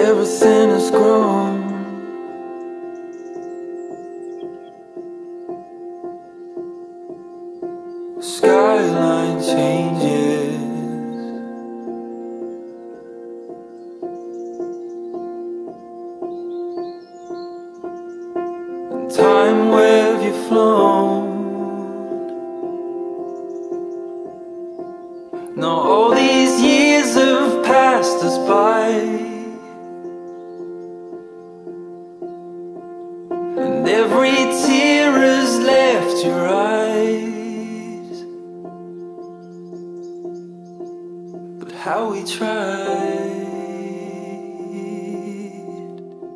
everything has grown. Skyline changes, and time, where have you flown? Now all these years have passed us by, and every tear has left your eyes. But how we tried.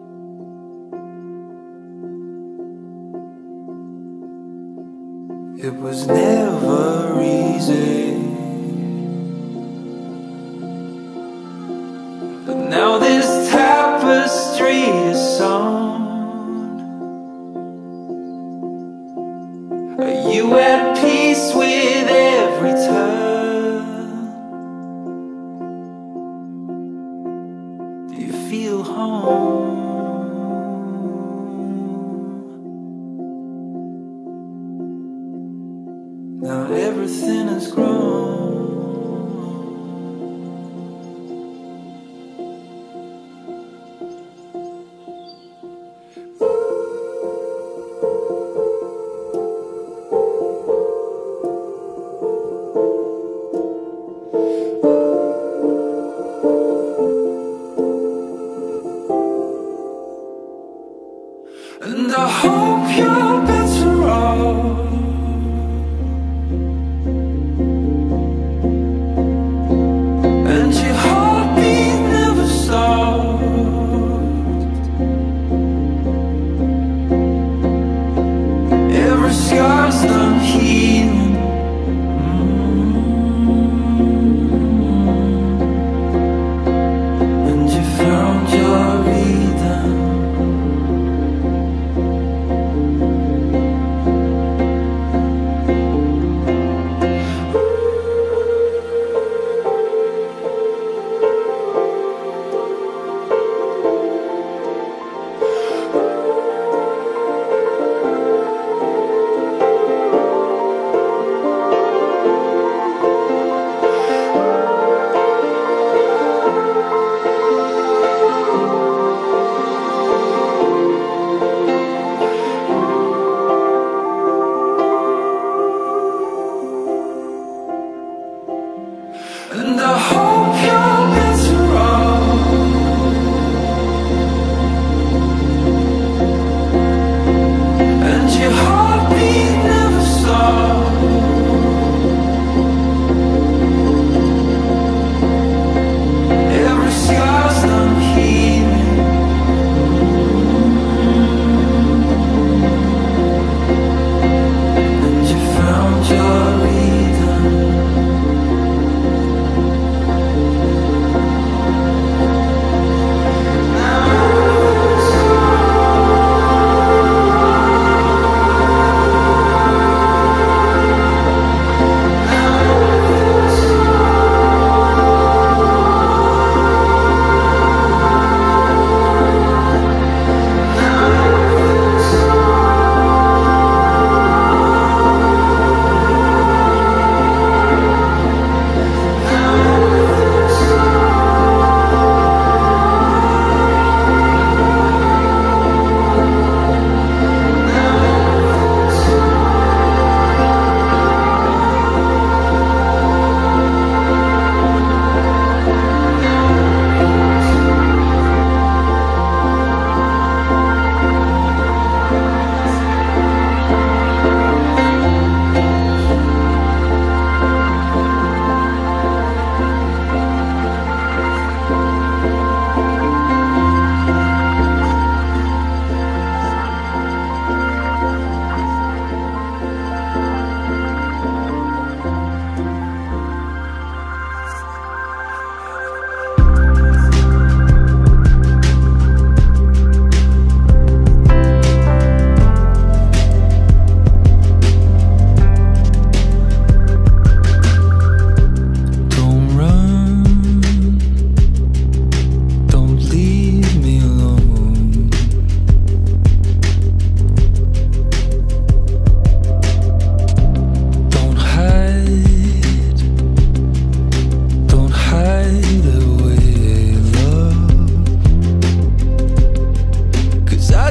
It was never easy, but now this tapestry is sewn. Are you at peace with every turn? Do you feel home? Now everything has grown. And I hope you're better off. And your heartbeat never stopped. Every scar's done healing. And you found your rhythm.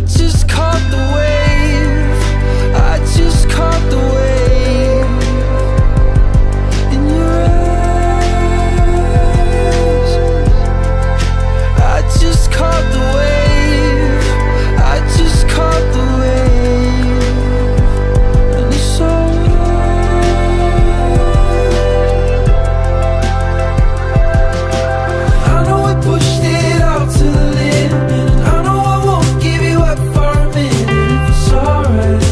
just caught the wave. I just caught the wave in your eyes. I just caught the wave. I just caught the wave, and it's alright. I know we pushed it out to the limit, and I know I won't give you up for a minute. If it's alright,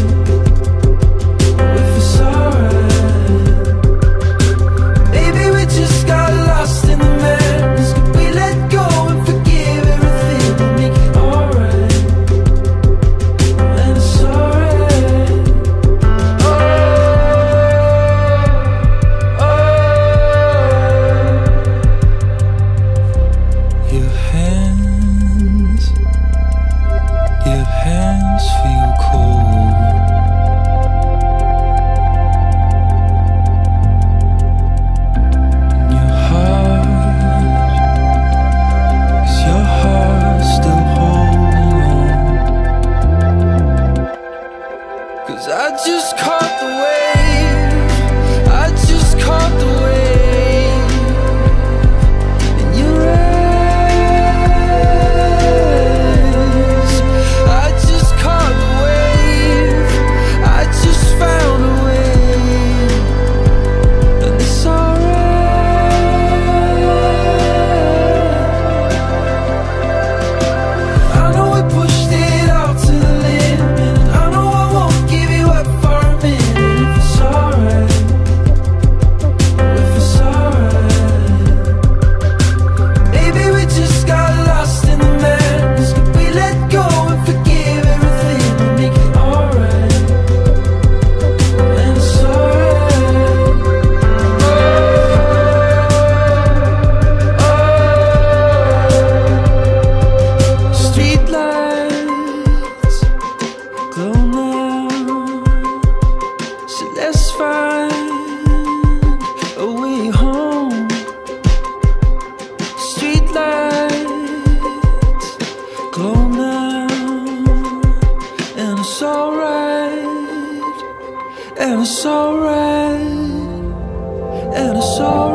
if it's alright, maybe we just got lost in the madness. Could we let go and forgive everything and make it alright? And it's alright. Oh, your hands feel cold. And your heart, is your heart still holding on? 'Cause I just caught the wave. I just caught the wave in your eyes. I just caught the wave. I just found a way, and it's alright. I know we pushed it out to the limit, and I know I won't give you up for a minute. If it's alright, if it's alright, maybe we just got lost in the madness. Could we let go and forgive everything and make it alright? And it's alright. Street lights glow now, so let's find a way home. Street lights glow now, and it's alright, and it's alright, and it's alright.